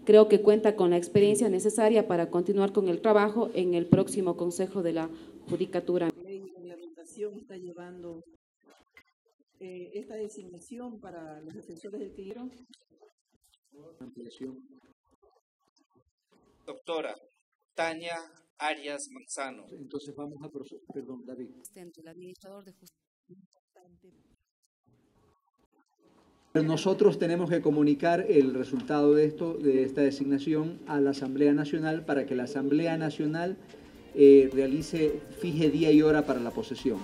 Creo que cuenta con la experiencia necesaria para continuar con el trabajo en el próximo Consejo de la Judicatura. La votación está llevando esta designación para los defensores del cliente. Doctora Tania Arias Manzano. Entonces vamos a proceder. Perdón, David. El administrador de justicia. Nosotros tenemos que comunicar el resultado de esta designación a la Asamblea Nacional para que la Asamblea Nacional fije día y hora para la posesión.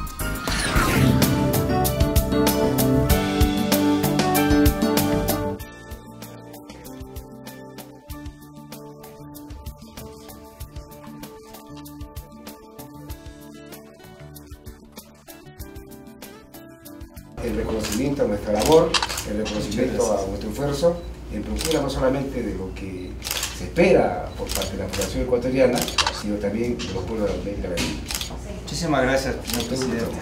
El reconocimiento a nuestra labor, el reconocimiento a nuestro esfuerzo, en procura no solamente de lo que se espera por parte de la población ecuatoriana, sino también de los pueblos de América Latina. Muchísimas gracias, señor presidente.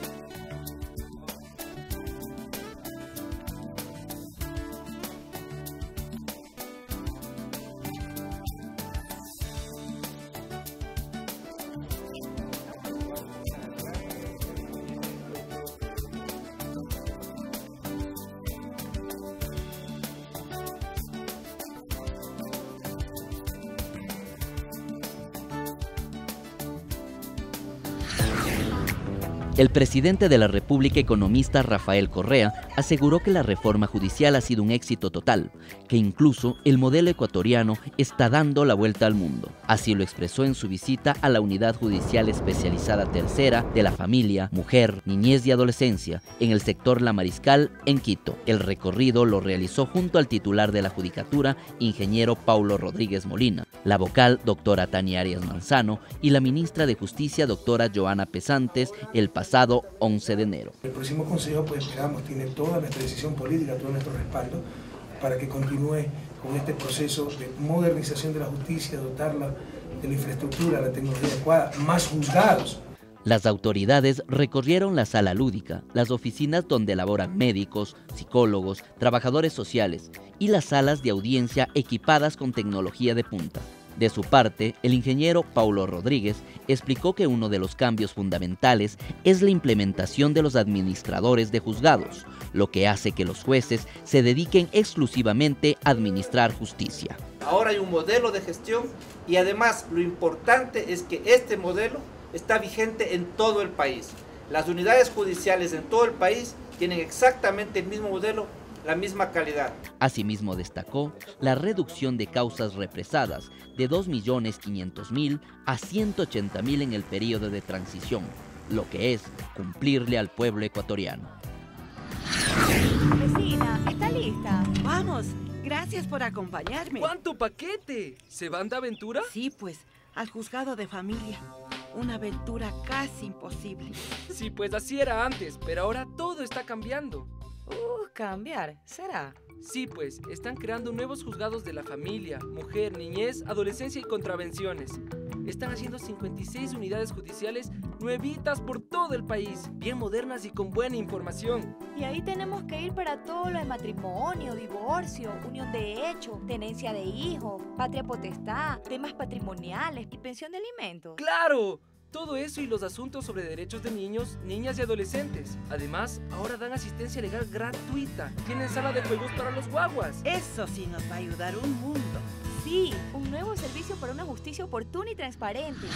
El presidente de la República, economista Rafael Correa, aseguró que la reforma judicial ha sido un éxito total, que incluso el modelo ecuatoriano está dando la vuelta al mundo. Así lo expresó en su visita a la Unidad Judicial Especializada Tercera de la Familia, Mujer, Niñez y Adolescencia, en el sector La Mariscal, en Quito. El recorrido lo realizó junto al titular de la Judicatura, ingeniero Paulo Rodríguez Molina, la vocal, doctora Tania Arias Manzano, y la ministra de Justicia, doctora Joana Pesantes, el pasado 11 de enero. El próximo Consejo, pues esperamos, tiene toda nuestra decisión política, todo nuestro respaldo para que continúe con este proceso de modernización de la justicia, dotarla de la infraestructura, la tecnología adecuada, más juzgados. Las autoridades recorrieron la sala lúdica, las oficinas donde laboran médicos, psicólogos, trabajadores sociales y las salas de audiencia equipadas con tecnología de punta. De su parte, el ingeniero Paulo Rodríguez explicó que uno de los cambios fundamentales es la implementación de los administradores de juzgados, lo que hace que los jueces se dediquen exclusivamente a administrar justicia. Ahora hay un modelo de gestión y además lo importante es que este modelo está vigente en todo el país. Las unidades judiciales en todo el país tienen exactamente el mismo modelo, la misma calidad. Asimismo destacó la reducción de causas represadas de 2.500.000 a 180.000 en el periodo de transición, lo que es cumplirle al pueblo ecuatoriano. Vecina, ¿está lista? Vamos, gracias por acompañarme. ¿Cuánto paquete? ¿Se van de aventura? Sí, pues, al juzgado de familia. Una aventura casi imposible. Sí, pues así era antes, pero ahora todo está cambiando. Cambiar, ¿será? Sí, pues, están creando nuevos juzgados de la familia, mujer, niñez, adolescencia y contravenciones. Están haciendo 56 unidades judiciales nuevitas por todo el país, bien modernas y con buena información. Y ahí tenemos que ir para todo lo de matrimonio, divorcio, unión de hecho, tenencia de hijos, patria potestad, temas patrimoniales y pensión de alimentos. ¡Claro! Todo eso y los asuntos sobre derechos de niños, niñas y adolescentes. Además, ahora dan asistencia legal gratuita. Tienen sala de juegos para los guaguas. Eso sí nos va a ayudar un mundo. Sí, un nuevo servicio para una justicia oportuna y transparente.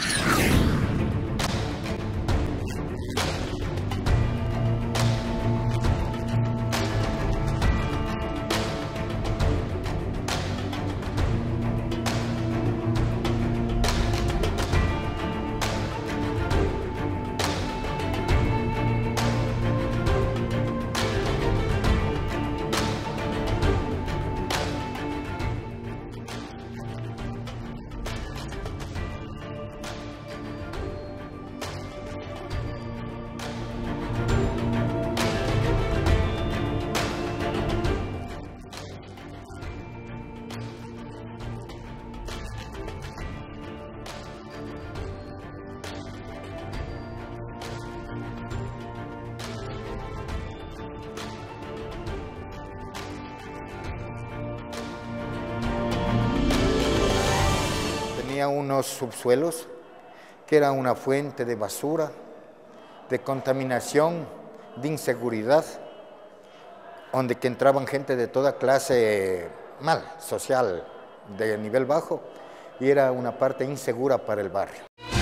tenía unos subsuelos que eran una fuente de basura, de contaminación, de inseguridad, donde que entraban gente de toda clase social, de nivel bajo, y era una parte insegura para el barrio.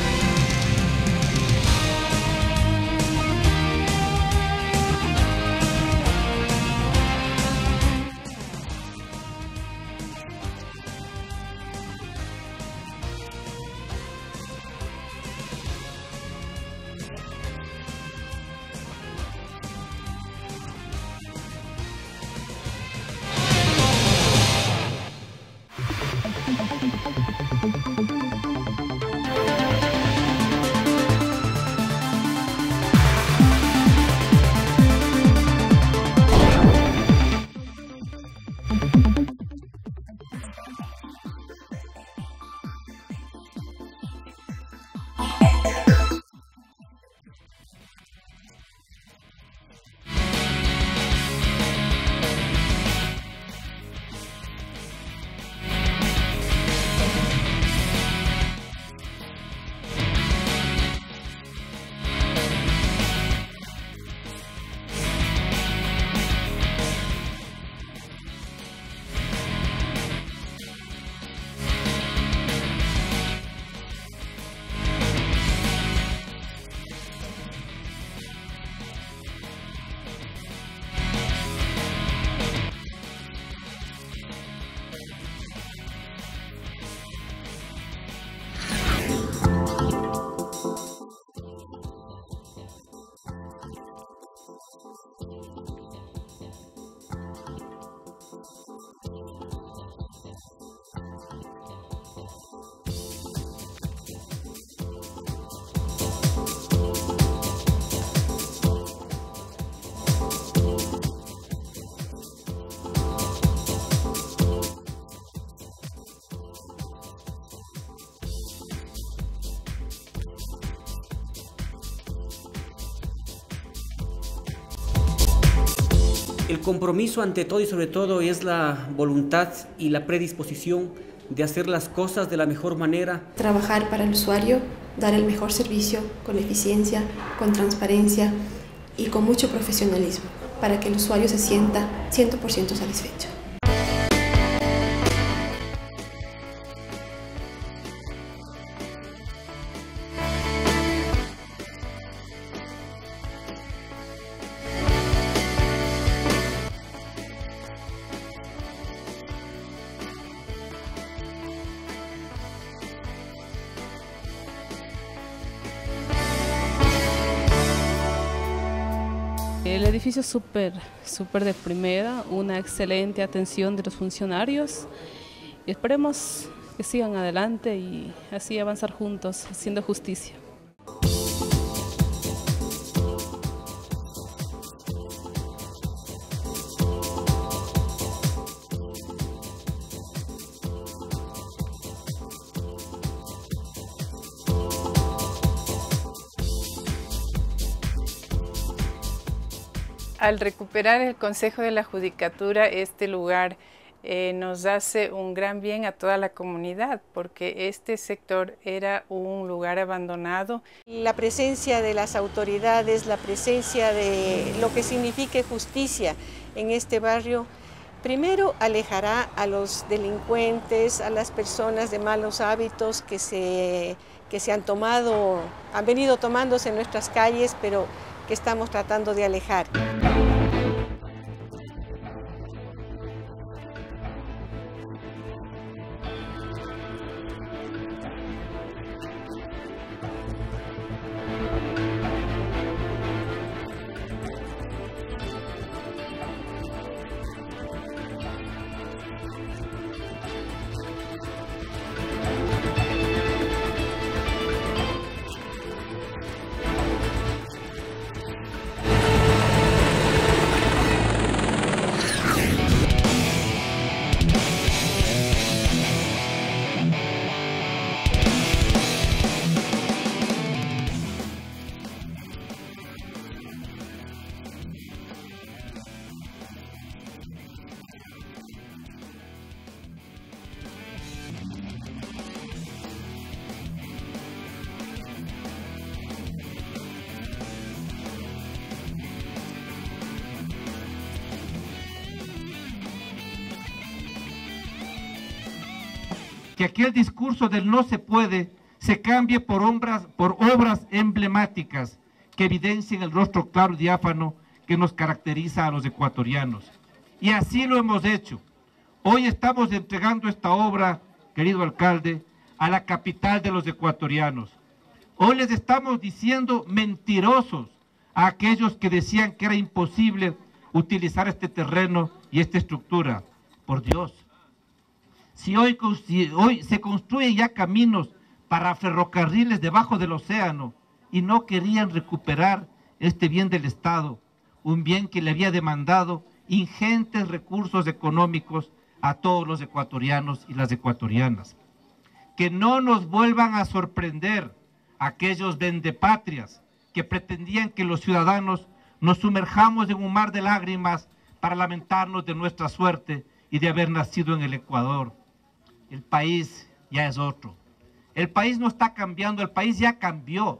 El compromiso ante todo y sobre todo es la voluntad y la predisposición de hacer las cosas de la mejor manera. Trabajar para el usuario, dar el mejor servicio con eficiencia, con transparencia y con mucho profesionalismo para que el usuario se sienta 100% satisfecho. El edificio es súper de primera, una excelente atención de los funcionarios. Y esperemos que sigan adelante y así avanzar juntos, haciendo justicia. Al recuperar el Consejo de la Judicatura, este lugar nos hace un gran bien a toda la comunidad, porque este sector era un lugar abandonado. La presencia de las autoridades, la presencia de lo que signifique justicia en este barrio, primero alejará a los delincuentes, a las personas de malos hábitos que se han venido tomándose en nuestras calles, pero que estamos tratando de alejar. que aquel discurso del no se puede se cambie por obras emblemáticas que evidencien el rostro claro y diáfano que nos caracteriza a los ecuatorianos. Y así lo hemos hecho. Hoy estamos entregando esta obra, querido alcalde, a la capital de los ecuatorianos. Hoy les estamos diciendo mentirosos a aquellos que decían que era imposible utilizar este terreno y esta estructura. Por Dios, si hoy se construyen ya caminos para ferrocarriles debajo del océano y no querían recuperar este bien del Estado, un bien que le había demandado ingentes recursos económicos a todos los ecuatorianos y las ecuatorianas. Que no nos vuelvan a sorprender aquellos vendepatrias que pretendían que los ciudadanos nos sumerjamos en un mar de lágrimas para lamentarnos de nuestra suerte y de haber nacido en el Ecuador. El país ya es otro. El país no está cambiando, el país ya cambió.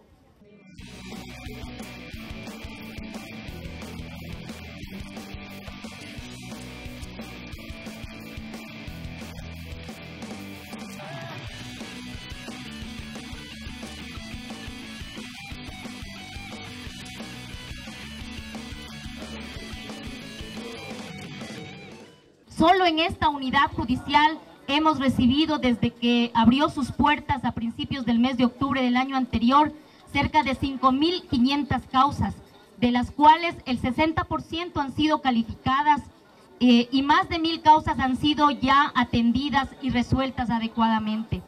Solo en esta unidad judicial hemos recibido desde que abrió sus puertas a principios del mes de octubre del año anterior cerca de 5.500 causas, de las cuales el 60% han sido calificadas y más de 1.000 causas han sido ya atendidas y resueltas adecuadamente.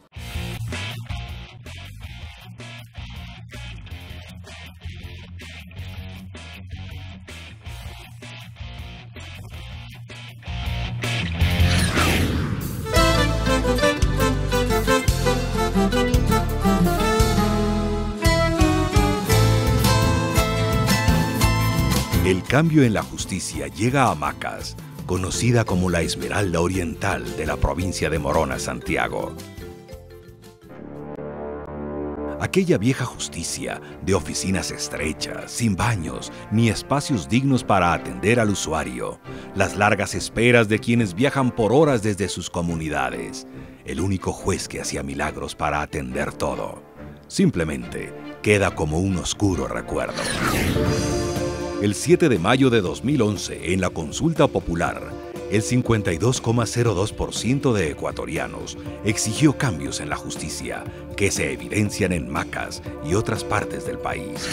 El cambio en la justicia llega a Macas, conocida como la Esmeralda Oriental de la provincia de Morona, Santiago. Aquella vieja justicia de oficinas estrechas, sin baños, ni espacios dignos para atender al usuario, las largas esperas de quienes viajan por horas desde sus comunidades, el único juez que hacía milagros para atender todo, simplemente queda como un oscuro recuerdo. El 7 de mayo de 2011, en la consulta popular, el 52,02% de ecuatorianos exigió cambios en la justicia que se evidencian en Macas y otras partes del país.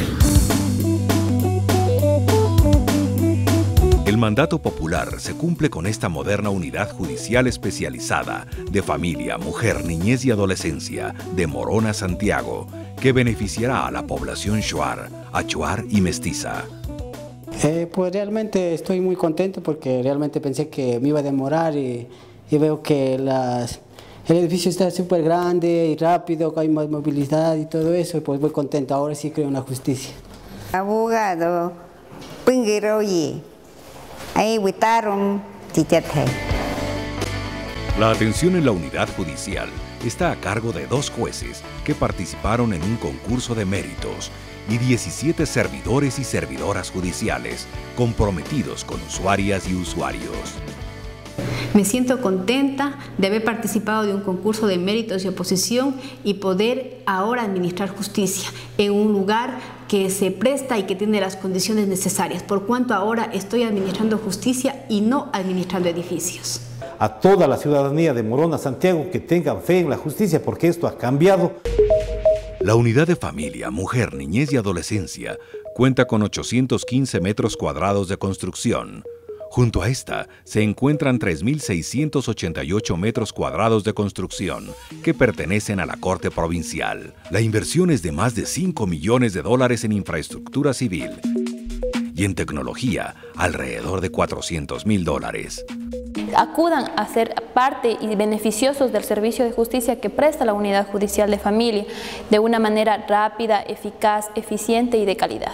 El mandato popular se cumple con esta moderna unidad judicial especializada de familia, mujer, niñez y adolescencia de Morona, Santiago, que beneficiará a la población shuar, achuar y mestiza. Pues realmente estoy muy contento porque realmente pensé que me iba a demorar y veo que el edificio está súper grande y rápido, que hay más movilidad y todo eso, y pues muy contento. Ahora sí creo en la justicia. Abogado, Pingiroyi, ahí votaron Tichate. La atención en la unidad judicial está a cargo de 2 jueces que participaron en un concurso de méritos y 17 servidores y servidoras judiciales comprometidos con usuarias y usuarios. Me siento contenta de haber participado de un concurso de méritos y oposición y poder ahora administrar justicia en un lugar que se presta y que tiene las condiciones necesarias, por cuanto ahora estoy administrando justicia y no administrando edificios. A toda la ciudadanía de Morona, Santiago, que tengan fe en la justicia, porque esto ha cambiado. La unidad de familia, mujer, niñez y adolescencia cuenta con 815 metros cuadrados de construcción. Junto a esta se encuentran 3.688 metros cuadrados de construcción que pertenecen a la Corte Provincial. La inversión es de más de $5 millones en infraestructura civil y en tecnología alrededor de $400.000. Acudan a ser parte y beneficiosos del servicio de justicia que presta la unidad judicial de familia de una manera rápida, eficaz, eficiente y de calidad.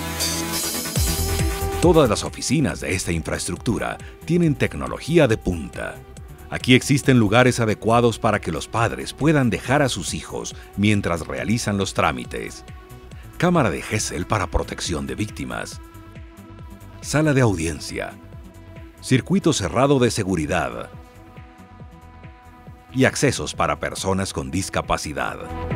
Todas las oficinas de esta infraestructura tienen tecnología de punta. Aquí existen lugares adecuados para que los padres puedan dejar a sus hijos mientras realizan los trámites. Cámara de Gesell para protección de víctimas. Sala de audiencia. Circuito cerrado de seguridad. y accesos para personas con discapacidad.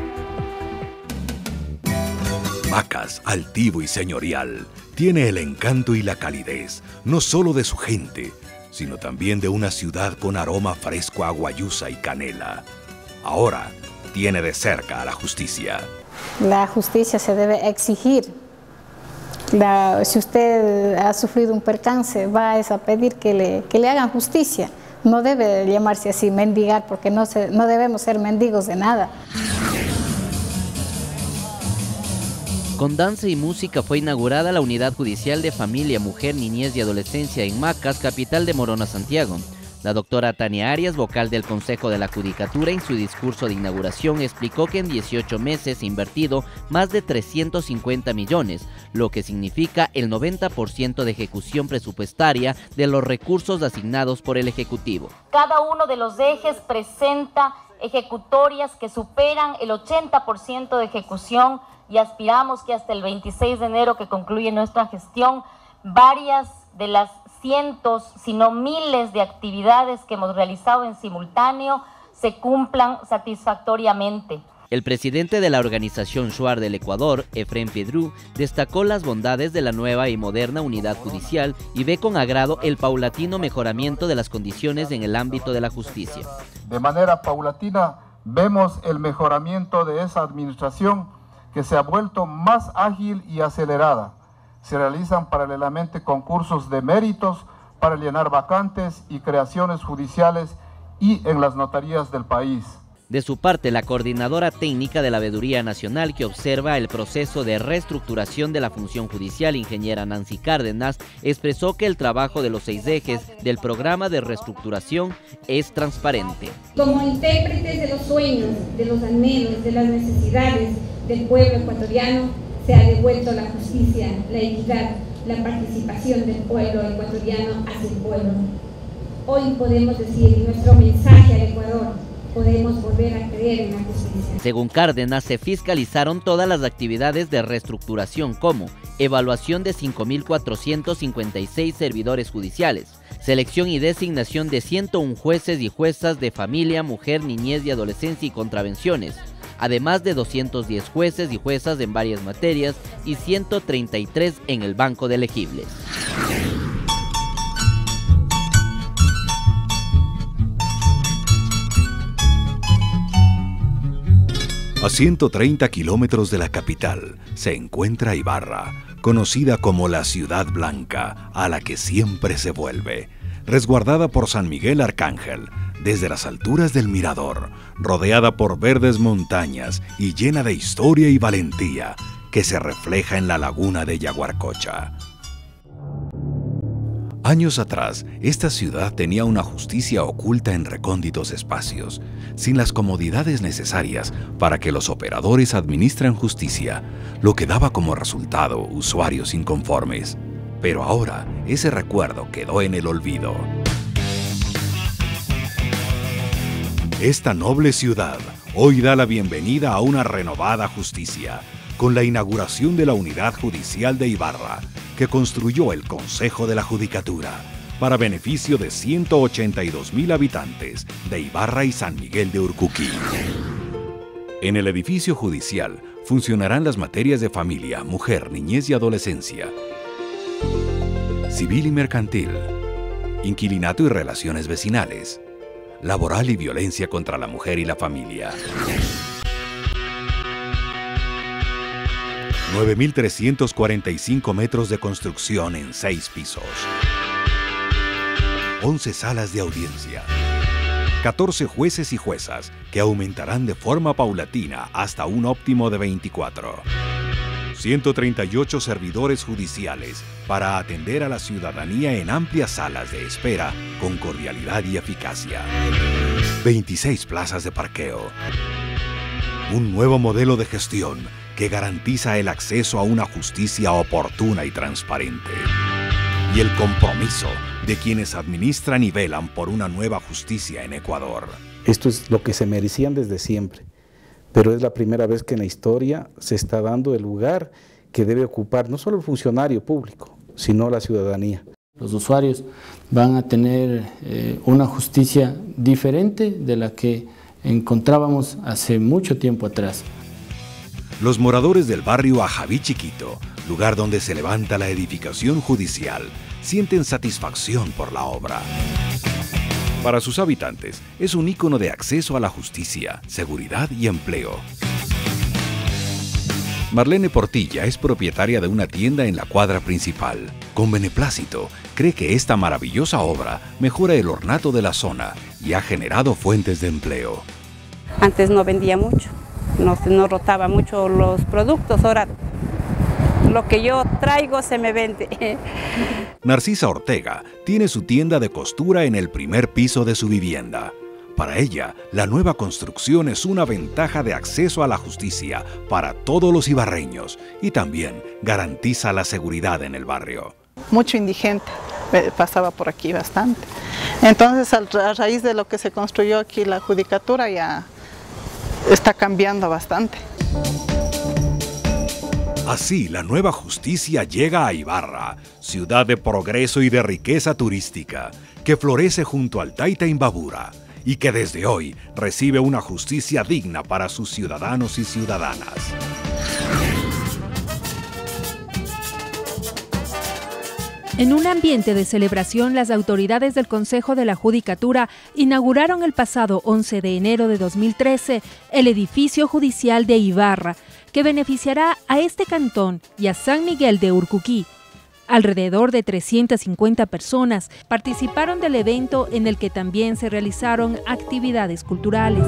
Macas, altivo y señorial, tiene el encanto y la calidez, no solo de su gente, sino también de una ciudad con aroma fresco a guayusa y canela. Ahora tiene de cerca a la justicia. La justicia se debe exigir. Si usted ha sufrido un percance, va a pedir que le hagan justicia. No debe llamarse así mendigar, porque no debemos ser mendigos de nada. Con danza y música fue inaugurada la Unidad Judicial de Familia, Mujer, Niñez y Adolescencia en Macas, capital de Morona, Santiago. La doctora Tania Arias, vocal del Consejo de la Judicatura, en su discurso de inauguración explicó que en 18 meses se ha invertido más de 350 millones, lo que significa el 90% de ejecución presupuestaria de los recursos asignados por el Ejecutivo. Cada uno de los ejes presenta ejecutorias que superan el 80% de ejecución y aspiramos que hasta el 26 de enero que concluye nuestra gestión, varias de las cientos, sino miles de actividades que hemos realizado en simultáneo se cumplan satisfactoriamente. El presidente de la organización Shuar del Ecuador, Efrén Piedrú, destacó las bondades de la nueva y moderna unidad judicial y ve con agrado el paulatino mejoramiento de las condiciones en el ámbito de la justicia. De manera paulatina vemos el mejoramiento de esa administración que se ha vuelto más ágil y acelerada. Se realizan paralelamente concursos de méritos para llenar vacantes y creaciones judiciales y en las notarías del país. De su parte, la coordinadora técnica de la Veeduría Nacional, que observa el proceso de reestructuración de la función judicial, ingeniera Nancy Cárdenas, expresó que el trabajo de los 6 ejes del programa de reestructuración es transparente. Como intérpretes de los sueños, de los anhelos, de las necesidades del pueblo ecuatoriano, se ha devuelto la justicia, la equidad, la participación del pueblo ecuatoriano hacia el pueblo. Hoy podemos decir nuestro mensaje al Ecuador: podemos volver a creer en la justicia. Según Cárdenas, se fiscalizaron todas las actividades de reestructuración como evaluación de 5.456 servidores judiciales, selección y designación de 101 jueces y juezas de familia, mujer, niñez y adolescencia y contravenciones, además de 210 jueces y juezas en varias materias y 133 en el banco de elegibles. A 130 kilómetros de la capital se encuentra Ibarra, conocida como la Ciudad Blanca, a la que siempre se vuelve, resguardada por San Miguel Arcángel, desde las alturas del Mirador, rodeada por verdes montañas y llena de historia y valentía, que se refleja en la laguna de Yaguarcocha. Años atrás, esta ciudad tenía una justicia oculta en recónditos espacios, sin las comodidades necesarias para que los operadores administren justicia, lo que daba como resultado usuarios inconformes. Pero ahora, ese recuerdo quedó en el olvido. Esta noble ciudad hoy da la bienvenida a una renovada justicia, con la inauguración de la Unidad Judicial de Ibarra, que construyó el Consejo de la Judicatura, para beneficio de 182.000 habitantes de Ibarra y San Miguel de Urcuquí. En el edificio judicial funcionarán las materias de familia, mujer, niñez y adolescencia, civil y mercantil, inquilinato y relaciones vecinales, laboral y violencia contra la mujer y la familia. 9.345 metros de construcción en 6 pisos. 11 salas de audiencia. 14 jueces y juezas que aumentarán de forma paulatina hasta un óptimo de 24. 138 servidores judiciales para atender a la ciudadanía en amplias salas de espera con cordialidad y eficacia. 26 plazas de parqueo. Un nuevo modelo de gestión que garantiza el acceso a una justicia oportuna y transparente. Y el compromiso de quienes administran y velan por una nueva justicia en Ecuador. Esto es lo que se merecían desde siempre, pero es la primera vez que en la historia se está dando el lugar que debe ocupar no solo el funcionario público, sino la ciudadanía. Los usuarios van a tener una justicia diferente de la que encontrábamos hace mucho tiempo atrás. Los moradores del barrio Ajaví Chiquito, lugar donde se levanta la edificación judicial, sienten satisfacción por la obra. Para sus habitantes, es un ícono de acceso a la justicia, seguridad y empleo. Marlene Portilla es propietaria de una tienda en la cuadra principal. Con beneplácito, cree que esta maravillosa obra mejora el ornato de la zona y ha generado fuentes de empleo. Antes no vendía mucho, no rotaba mucho los productos, ahora lo que yo traigo se me vende. Narcisa Ortega tiene su tienda de costura en el primer piso de su vivienda. Para ella, la nueva construcción es una ventaja de acceso a la justicia para todos los ibarreños y también garantiza la seguridad en el barrio. Mucho indigente pasaba por aquí bastante. Entonces, a raíz de lo que se construyó aquí la judicatura, ya está cambiando bastante. Así, la nueva justicia llega a Ibarra, ciudad de progreso y de riqueza turística, que florece junto al Taita Imbabura y que desde hoy recibe una justicia digna para sus ciudadanos y ciudadanas. En un ambiente de celebración, las autoridades del Consejo de la Judicatura inauguraron el pasado 11 de enero de 2013 el edificio judicial de Ibarra, que beneficiará a este cantón y a San Miguel de Urcuquí. Alrededor de 350 personas participaron del evento, en el que también se realizaron actividades culturales.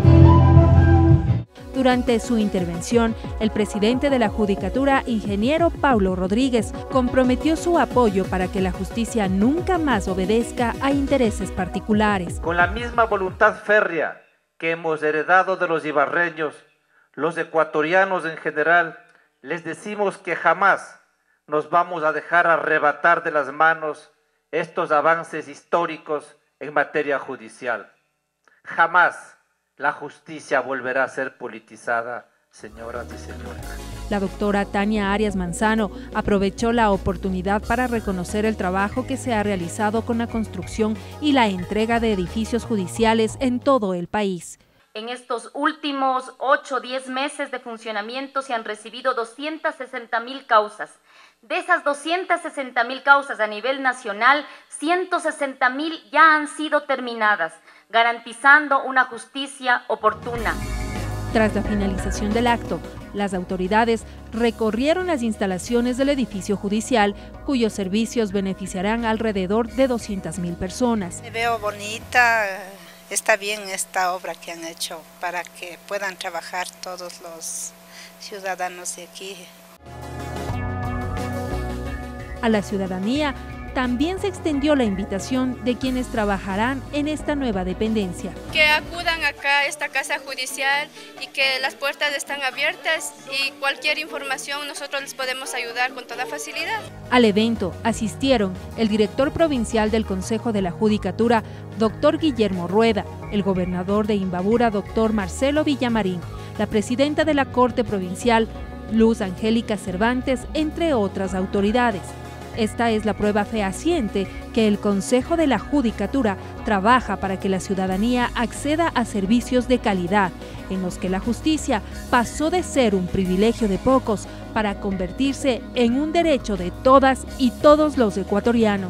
Durante su intervención, el presidente de la Judicatura, ingeniero Paulo Rodríguez, comprometió su apoyo para que la justicia nunca más obedezca a intereses particulares. Con la misma voluntad férrea que hemos heredado de los ibarreños, los ecuatorianos en general, les decimos que jamás nos vamos a dejar arrebatar de las manos estos avances históricos en materia judicial. Jamás la justicia volverá a ser politizada, señoras y señores. La doctora Tania Arias Manzano aprovechó la oportunidad para reconocer el trabajo que se ha realizado con la construcción y la entrega de edificios judiciales en todo el país. En estos últimos 8 o 10 meses de funcionamiento se han recibido 260.000 causas. De esas 260.000 causas a nivel nacional, 160.000 ya han sido terminadas, garantizando una justicia oportuna. Tras la finalización del acto, las autoridades recorrieron las instalaciones del edificio judicial, cuyos servicios beneficiarán alrededor de 200.000 personas. Me veo bonita, está bien esta obra que han hecho para que puedan trabajar todos los ciudadanos de aquí. A la ciudadanía también se extendió la invitación de quienes trabajarán en esta nueva dependencia. Que acudan acá a esta casa judicial y que las puertas están abiertas y cualquier información nosotros les podemos ayudar con toda facilidad. Al evento asistieron el director provincial del Consejo de la Judicatura, doctor Guillermo Rueda, el gobernador de Imbabura, doctor Marcelo Villamarín, la presidenta de la Corte Provincial, Luz Angélica Cervantes, entre otras autoridades. Esta es la prueba fehaciente que el Consejo de la Judicatura trabaja para que la ciudadanía acceda a servicios de calidad, en los que la justicia pasó de ser un privilegio de pocos para convertirse en un derecho de todas y todos los ecuatorianos.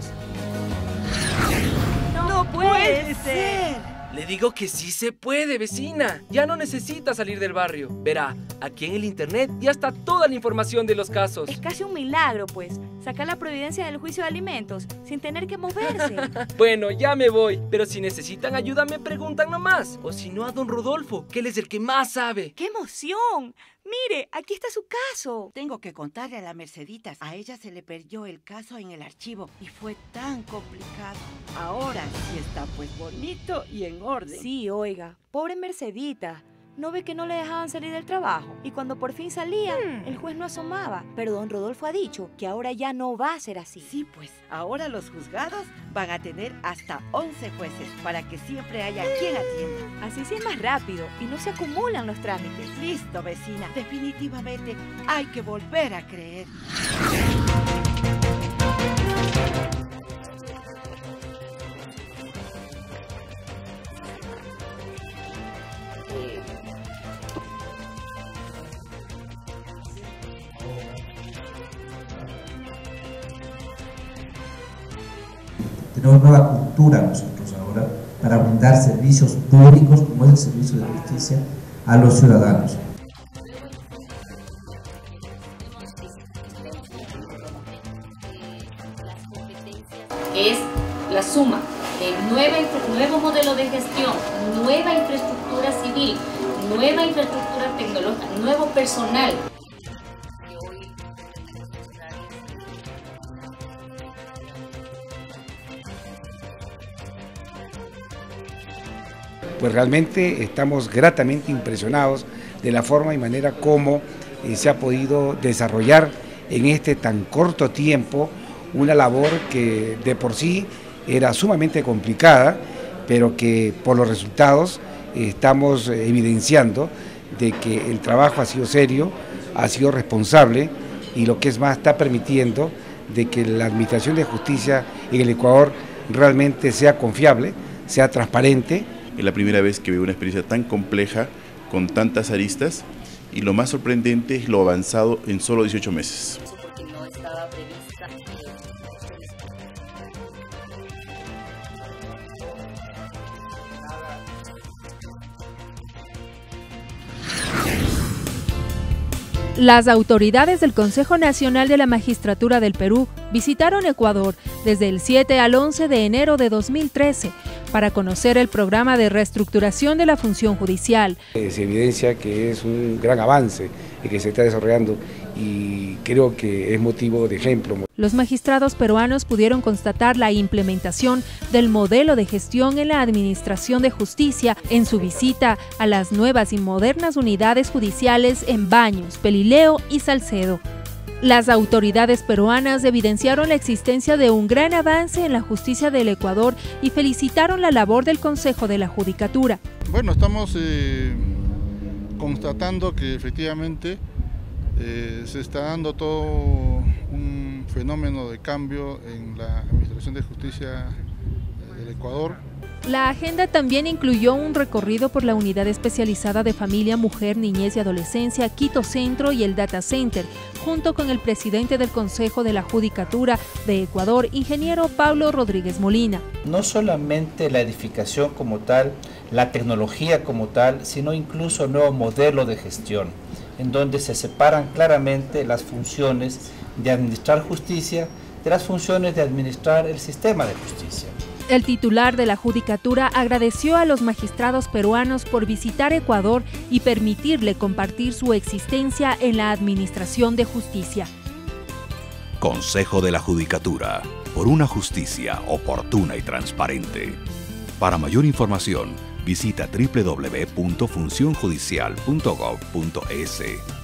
¡No puede ser! Le digo que sí se puede, vecina. Ya no necesita salir del barrio. Verá, aquí en el internet ya está toda la información de los casos. Es casi un milagro, pues, sacar la providencia del juicio de alimentos sin tener que moverse. Bueno, ya me voy, pero si necesitan ayuda me preguntan nomás. O si no, a don Rodolfo, que él es el que más sabe. ¡Qué emoción! Mire, aquí está su caso. Tengo que contarle a la Merceditas. A ella se le perdió el caso en el archivo y fue tan complicado. Ahora sí está pues bonito y en orden. Sí, oiga, pobre Mercedita. ¿No ve que no le dejaban salir del trabajo? Y cuando por fin salía, el juez no asomaba. Pero don Rodolfo ha dicho que ahora ya no va a ser así. Sí, pues, ahora los juzgados van a tener hasta 11 jueces para que siempre haya quien atienda. Así sí es más rápido y no se acumulan los trámites. Listo, vecina. Definitivamente hay que volver a creer. tenemos nueva cultura nosotros ahora para brindar servicios públicos como es el servicio de justicia a los ciudadanos. Que es la suma de nuevo modelo de gestión, nueva infraestructura civil, nueva infraestructura tecnológica, nuevo personal. Pues realmente estamos gratamente impresionados de la forma y manera como se ha podido desarrollar en este tan corto tiempo una labor que de por sí era sumamente complicada, pero que por los resultados estamos evidenciando de que el trabajo ha sido serio, ha sido responsable y lo que es más está permitiendo de que la administración de justicia en el Ecuador realmente sea confiable, sea transparente. Es la primera vez que veo una experiencia tan compleja, con tantas aristas, y lo más sorprendente es lo avanzado en solo 18 meses. Las autoridades del Consejo Nacional de la Magistratura del Perú visitaron Ecuador desde el 7 al 11 de enero de 2013 para conocer el programa de reestructuración de la función judicial. Se evidencia que es un gran avance que se está desarrollando y creo que es motivo de ejemplo. Los magistrados peruanos pudieron constatar la implementación del modelo de gestión en la Administración de Justicia en su visita a las nuevas y modernas unidades judiciales en Baños, Pelileo y Salcedo. Las autoridades peruanas evidenciaron la existencia de un gran avance en la justicia del Ecuador y felicitaron la labor del Consejo de la Judicatura. Bueno, estamos constatando que efectivamente se está dando todo un fenómeno de cambio en la Administración de Justicia del Ecuador. La agenda también incluyó un recorrido por la Unidad Especializada de Familia, Mujer, Niñez y Adolescencia, Quito Centro y el Data Center, junto con el presidente del Consejo de la Judicatura de Ecuador, ingeniero Pablo Rodríguez Molina. No solamente la edificación como tal, la tecnología como tal, sino incluso el nuevo modelo de gestión, en donde se separan claramente las funciones de administrar justicia de las funciones de administrar el sistema de justicia. El titular de la Judicatura agradeció a los magistrados peruanos por visitar Ecuador y permitirle compartir su existencia en la Administración de Justicia. Consejo de la Judicatura, por una justicia oportuna y transparente. Para mayor información, visita www.funcionjudicial.gov.es.